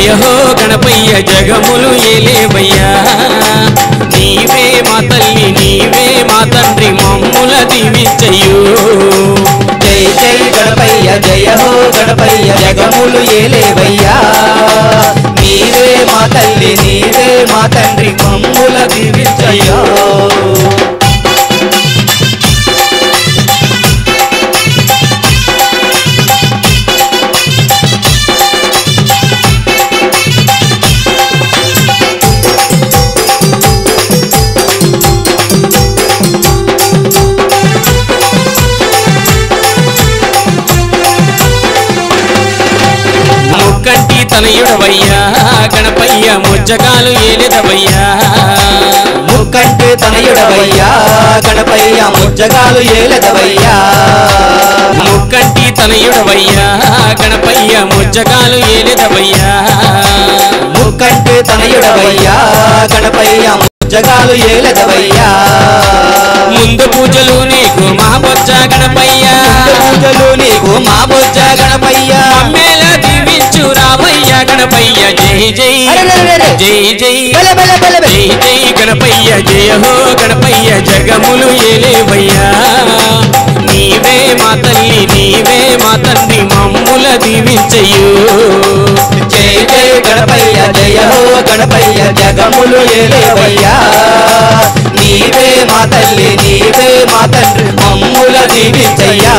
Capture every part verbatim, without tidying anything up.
హో గణపయ్య జగములు ఏలేవయ్యా నీవే మా తల్లి నీవే మా తండ్రి మమ్ముల దీవించయ్యో జై జై గణపయ్య జయ హో గణపయ్య జగములు ఏలేవయ్యా నీవే మా తల్లి నీవే మా తండ్రి మమ్ముల దీవించయ్యో ముక్కంటి తనయుడవయ్యా గణపయ్య ముజ్జగాలు ఏలేదవయ్యా ముక్కంటి తనయుడవయ్యా గణపయ్య ముజ్జగాలు ఏలెదవయ్యా ముక్కంటి తనయుడవయ్యా గణపయ్య ముజ్జగాలు ఏలేదవయ్యా ముక్కంటి తనయుడవయ్యా గణపయ్య ముజ్జగాలు ఏలెదవయ్యా ముందు పూజలు నీకు మా బొజ్జ గణపయ్య పూజలు నీకు మా బొజ్జ గణపయ్య మేళ దీవించు రామయ్య గణపయ్య జై జై జై జై జై జై గణపయ్య జయ హో గణపయ్య జగములు ఏలేవయ్యా నీవే మా తల్లి నీవే మా తండ్రి మమ్ముల దీవించయ్యో జై జై గణపయ్య జయ హో గణపయ్య జగములు ఏలేవయ్యా నీవే మా తల్లి నీవే మా తండ్రి మమ్ముల దీవించయ్యా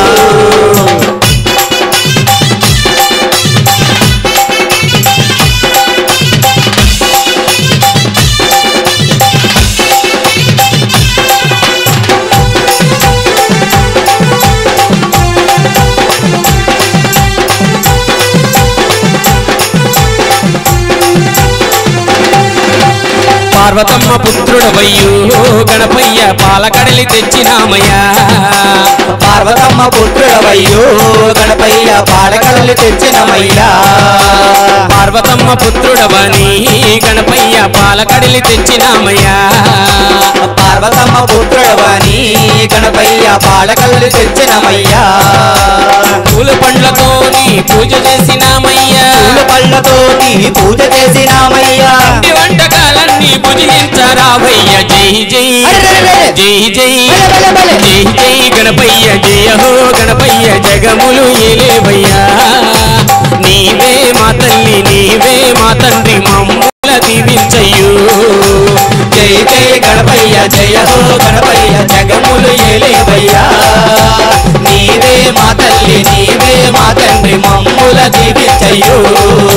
పార్వతమ్మ పుత్రుడవయ్యో గణపయ్య పాలకడలి తెచ్చినామయ్యా పార్వతమ్మ పుత్రుడవయ్యో గణపయ్య పాలకడలి తెచ్చినమయ్యా పార్వతమ్మ పుత్రుడవని గణపయ్య పాలకడలి తెచ్చినామయ్యా పార్వతమ్మ పుత్రుడవని గణపయ్య పాలకడలి తెచ్చినమయ్యా పూల పండ్లతోని పూజ చేసినామయ్యా పూల పళ్ళతోని పూజ చేసినామయ్యా వంటకాలన్నీ పూజించరావయ్య జై జై జై జై జై జై గణపయ్య జయ హో గణపయ్య జగములు ఏలేవయ్యా నీవే మా తల్లి నీవే మా తండ్రి మమ్ముల దీవించయ్యో జై జై గణపయ్య జయ హో గణపయ్య జగములు ఏలేవయ్యా నీవే మా తల్లి నీవే మా తండ్రి మమ్ముల దీవించయ్యో